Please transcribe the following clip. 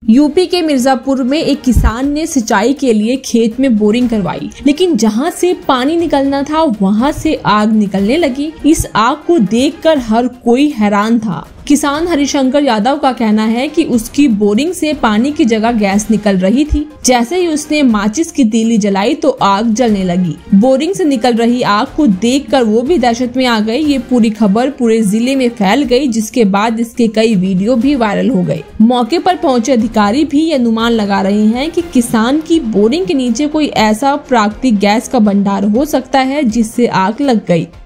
UP के मिर्जापुर में एक किसान ने सिंचाई के लिए खेत में बोरिंग करवाई, लेकिन जहां से पानी निकलना था वहां से आग निकलने लगी। इस आग को देखकर हर कोई हैरान था। किसान हरिशंकर यादव का कहना है कि उसकी बोरिंग से पानी की जगह गैस निकल रही थी। जैसे ही उसने माचिस की तीली जलाई तो आग जलने लगी। बोरिंग से निकल रही आग को देखकर वो भी दहशत में आ गए। ये पूरी खबर पूरे जिले में फैल गई, जिसके बाद इसके कई वीडियो भी वायरल हो गए। मौके पर पहुंचे अधिकारी भी ये अनुमान लगा रहे हैं कि किसान की बोरिंग के नीचे कोई ऐसा प्राकृतिक गैस का भंडार हो सकता है जिससे आग लग गई।